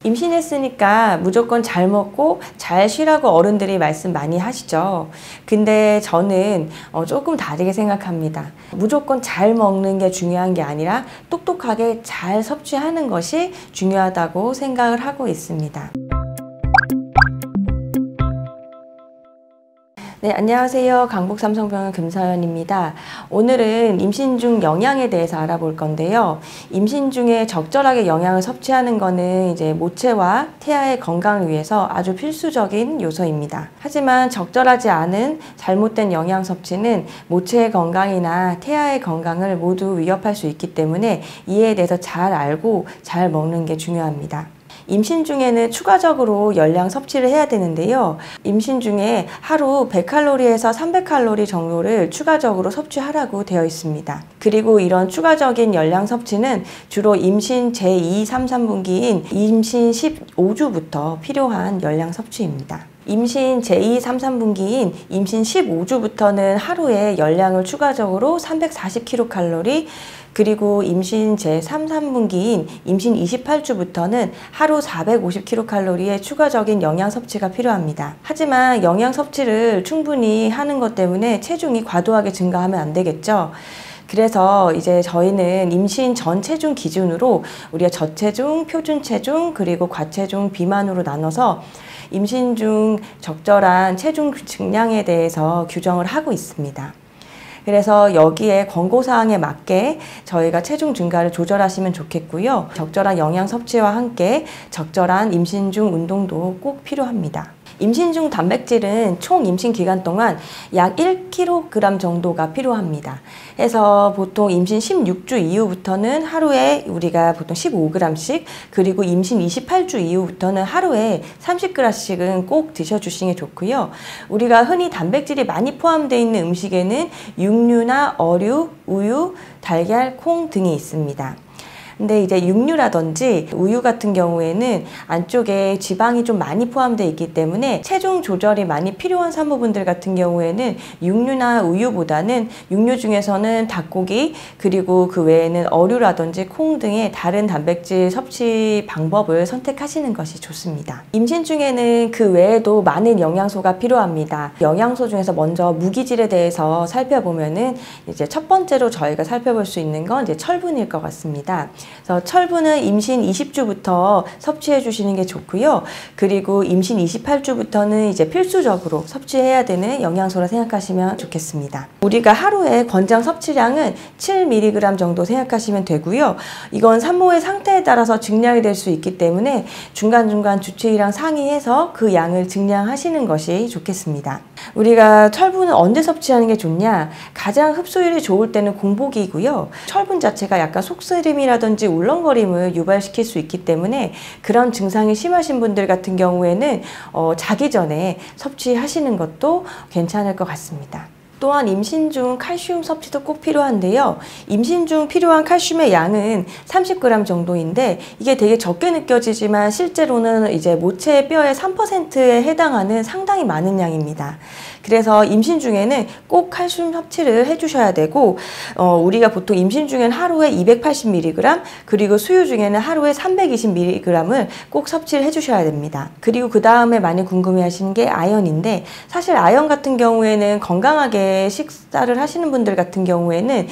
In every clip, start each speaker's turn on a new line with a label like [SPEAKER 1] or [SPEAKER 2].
[SPEAKER 1] 임신했으니까 무조건 잘 먹고 잘 쉬라고 어른들이 말씀 많이 하시죠. 근데 저는 조금 다르게 생각합니다. 무조건 잘 먹는 게 중요한 게 아니라 똑똑하게 잘 섭취하는 것이 중요하다고 생각을 하고 있습니다. 네, 안녕하세요. 강북삼성병원 금서연입니다. 오늘은 임신 중 영양에 대해서 알아볼 건데요. 임신 중에 적절하게 영양을 섭취하는 것은 이제 모체와 태아의 건강을 위해서 아주 필수적인 요소입니다. 하지만 적절하지 않은 잘못된 영양 섭취는 모체의 건강이나 태아의 건강을 모두 위협할 수 있기 때문에 이에 대해서 잘 알고 잘 먹는 게 중요합니다. 임신 중에는 추가적으로 열량 섭취를 해야 되는데요. 임신 중에 하루 100칼로리에서 300칼로리 정도를 추가적으로 섭취하라고 되어 있습니다. 그리고 이런 추가적인 열량 섭취는 주로 임신 제2, 3, 3분기인 임신 15주부터 필요한 열량 섭취입니다. 임신 제2, 3, 3분기인 임신 15주부터는 하루에 열량을 추가적으로 340kcal, 그리고 임신 제3, 4분기인 임신 28주부터는 하루 450kcal의 추가적인 영양 섭취가 필요합니다. 하지만 영양 섭취를 충분히 하는 것 때문에 체중이 과도하게 증가하면 안 되겠죠. 그래서 이제 저희는 임신 전 체중 기준으로 우리가 저체중, 표준 체중, 그리고 과체중 비만으로 나눠서 임신 중 적절한 체중 증량에 대해서 규정을 하고 있습니다. 그래서 여기에 권고사항에 맞게 저희가 체중 증가를 조절하시면 좋겠고요. 적절한 영양 섭취와 함께 적절한 임신 중 운동도 꼭 필요합니다. 임신 중 단백질은 총 임신 기간 동안 약 1kg 정도가 필요합니다. 해서 보통 임신 16주 이후부터는 하루에 우리가 보통 15g씩, 그리고 임신 28주 이후부터는 하루에 30g씩은 꼭 드셔주시는 게 좋고요. 우리가 흔히 단백질이 많이 포함되어 있는 음식에는 육류나 어류, 우유, 달걀, 콩 등이 있습니다. 근데 이제 육류라든지 우유 같은 경우에는 안쪽에 지방이 좀 많이 포함되어 있기 때문에 체중 조절이 많이 필요한 산모분들 같은 경우에는 육류나 우유보다는 육류 중에서는 닭고기, 그리고 그 외에는 어류라든지 콩 등의 다른 단백질 섭취 방법을 선택하시는 것이 좋습니다. 임신 중에는 그 외에도 많은 영양소가 필요합니다. 영양소 중에서 먼저 무기질에 대해서 살펴보면은 이제 첫 번째로 저희가 살펴볼 수 있는 건 이제 철분일 것 같습니다. 그래서 철분은 임신 20주부터 섭취해 주시는 게 좋고요. 그리고 임신 28주부터는 이제 필수적으로 섭취해야 되는 영양소라 생각하시면 좋겠습니다. 우리가 하루에 권장 섭취량은 7mg 정도 생각하시면 되고요. 이건 산모의 상태에 따라서 증량이 될 수 있기 때문에 중간중간 주치의랑 상의해서 그 양을 증량하시는 것이 좋겠습니다. 우리가 철분은 언제 섭취하는 게 좋냐? 가장 흡수율이 좋을 때는 공복이고요. 철분 자체가 약간 속쓰림이라든지 울렁거림을 유발시킬 수 있기 때문에 그런 증상이 심하신 분들 같은 경우에는 자기 전에 섭취하시는 것도 괜찮을 것 같습니다. 또한 임신 중 칼슘 섭취도 꼭 필요한데요. 임신 중 필요한 칼슘의 양은 30g 정도인데 이게 되게 적게 느껴지지만 실제로는 이제 모체의 뼈의 3%에 해당하는 상당히 많은 양입니다. 그래서 임신 중에는 꼭 칼슘 섭취를 해주셔야 되고 우리가 보통 임신 중에는 하루에 280mg, 그리고 수유 중에는 하루에 320mg을 꼭 섭취를 해주셔야 됩니다. 그리고 그 다음에 많이 궁금해하시는 게 아연인데, 사실 아연 같은 경우에는 건강하게 식사를 하시는 분들 같은 경우에는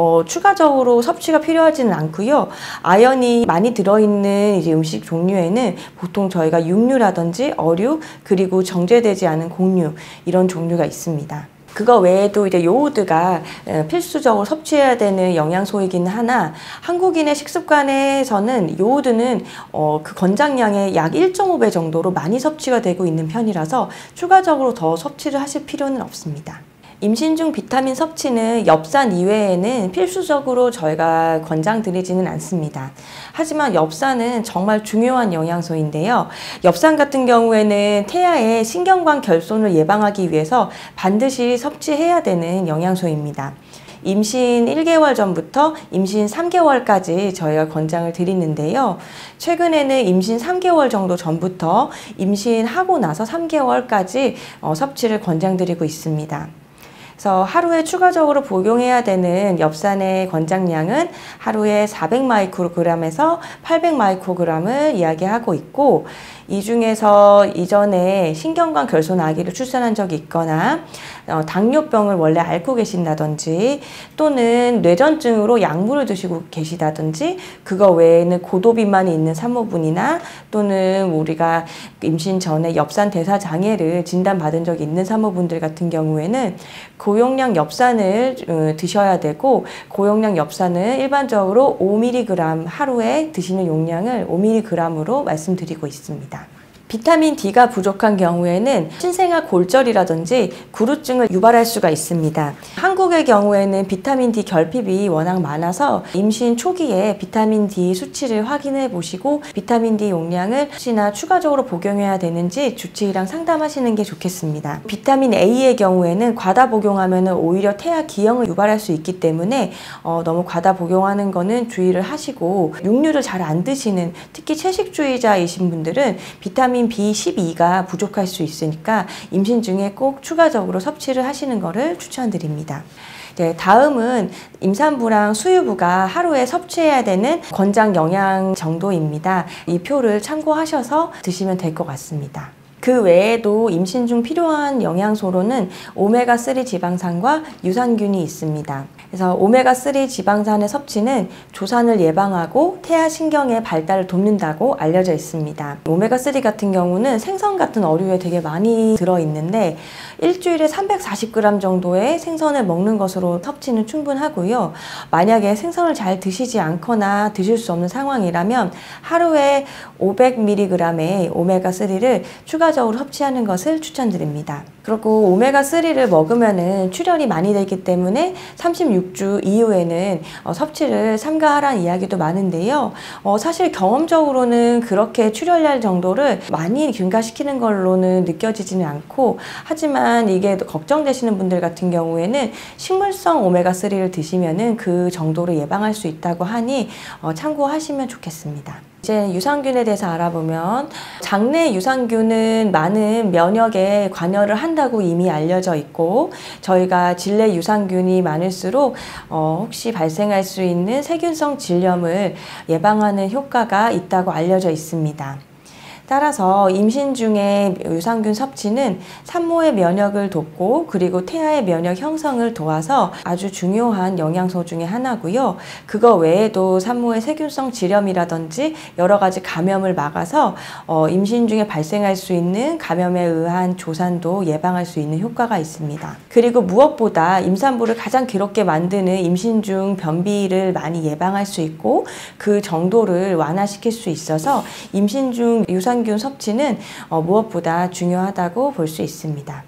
[SPEAKER 1] 추가적으로 섭취가 필요하지는 않고요. 아연이 많이 들어있는 이제 음식 종류에는 보통 저희가 육류라든지 어류, 그리고 정제되지 않은 곡류, 이런 종류가 있습니다. 그거 외에도 이제 요오드가 필수적으로 섭취해야 되는 영양소이긴 하나, 한국인의 식습관에서는 요오드는 그 권장량의 약 1.5배 정도로 많이 섭취가 되고 있는 편이라서 추가적으로 더 섭취를 하실 필요는 없습니다. 임신 중 비타민 섭취는 엽산 이외에는 필수적으로 저희가 권장드리지는 않습니다. 하지만 엽산은 정말 중요한 영양소인데요. 엽산 같은 경우에는 태아의 신경관 결손을 예방하기 위해서 반드시 섭취해야 되는 영양소입니다. 임신 1개월 전부터 임신 3개월까지 저희가 권장을 드리는데요. 최근에는 임신 3개월 정도 전부터 임신하고 나서 3개월까지 섭취를 권장드리고 있습니다. 그래서 하루에 추가적으로 복용해야 되는 엽산의 권장량은 하루에 400마이크로그램에서 800마이크로그램을 이야기하고 있고, 이 중에서 이전에 신경관 결손 아기를 출산한 적이 있거나 당뇨병을 원래 앓고 계신다든지 또는 뇌전증으로 약물을 드시고 계시다든지, 그거 외에는 고도비만이 있는 산모분이나 또는 우리가 임신 전에 엽산 대사 장애를 진단받은 적이 있는 산모분들 같은 경우에는 고용량 엽산을 드셔야 되고, 고용량 엽산은 일반적으로 5mg 하루에 드시는 용량을 5mg으로 말씀드리고 있습니다. 비타민 D가 부족한 경우에는 신생아 골절이라든지 구루증을 유발할 수가 있습니다. 한국의 경우에는 비타민 D 결핍이 워낙 많아서 임신 초기에 비타민 D 수치를 확인해 보시고 비타민 D 용량을 혹시나 추가적으로 복용해야 되는지 주치의랑 상담하시는 게 좋겠습니다. 비타민 A의 경우에는 과다 복용하면 오히려 태아 기형을 유발할 수 있기 때문에 너무 과다 복용하는 거는 주의를 하시고, 육류를 잘 안 드시는 특히 채식주의자이신 분들은 비타민 B12가 부족할 수 있으니까 임신 중에 꼭 추가적으로 섭취를 하시는 것을 추천드립니다. 네, 다음은 임산부랑 수유부가 하루에 섭취해야 되는 권장 영양 정도입니다. 이 표를 참고하셔서 드시면 될 것 같습니다. 그 외에도 임신 중 필요한 영양소로는 오메가3 지방산과 유산균이 있습니다. 그래서 오메가3 지방산의 섭취는 조산을 예방하고 태아 신경의 발달을 돕는다고 알려져 있습니다. 오메가3 같은 경우는 생선 같은 어류에 되게 많이 들어있는데 일주일에 340g 정도의 생선을 먹는 것으로 섭취는 충분하고요. 만약에 생선을 잘 드시지 않거나 드실 수 없는 상황이라면 하루에 500mg의 오메가3를 추가적으로 섭취하는 것을 추천드립니다. 그리고 오메가3를 먹으면은 출혈이 많이 되기 때문에 36주 이후에는 섭취를 삼가하라는 이야기도 많은데요. 사실 경험적으로는 그렇게 출혈할 정도를 많이 증가시키는 걸로는 느껴지지는 않고, 하지만 이게 걱정되시는 분들 같은 경우에는 식물성 오메가3를 드시면은 그 정도를 예방할 수 있다고 하니 참고하시면 좋겠습니다. 이제 유산균에 대해서 알아보면, 장내 유산균은 많은 면역에 관여를 한다고 이미 알려져 있고, 저희가 질내 유산균이 많을수록 혹시 발생할 수 있는 세균성 질염을 예방하는 효과가 있다고 알려져 있습니다. 따라서 임신 중에 유산균 섭취는 산모의 면역을 돕고 그리고 태아의 면역 형성을 도와서 아주 중요한 영양소 중에 하나고요. 그거 외에도 산모의 세균성 질염이라든지 여러 가지 감염을 막아서 임신 중에 발생할 수 있는 감염에 의한 조산도 예방할 수 있는 효과가 있습니다. 그리고 무엇보다 임산부를 가장 괴롭게 만드는 임신 중 변비를 많이 예방할 수 있고 그 정도를 완화시킬 수 있어서 임신 중 유산균 섭취는 무엇보다 중요하다고 볼 수 있습니다.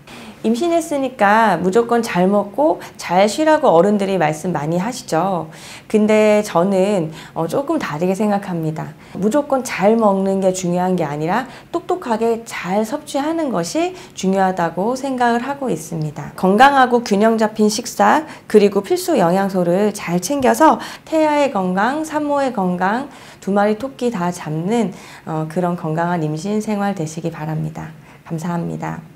[SPEAKER 1] 임신했으니까 무조건 잘 먹고 잘 쉬라고 어른들이 말씀 많이 하시죠. 근데 저는 조금 다르게 생각합니다. 무조건 잘 먹는 게 중요한 게 아니라 똑똑하게 잘 섭취하는 것이 중요하다고 생각을 하고 있습니다. 건강하고 균형 잡힌 식사 그리고 필수 영양소를 잘 챙겨서 태아의 건강, 산모의 건강, 두 마리 토끼 다 잡는 그런 건강한 임신 생활 되시기 바랍니다. 감사합니다.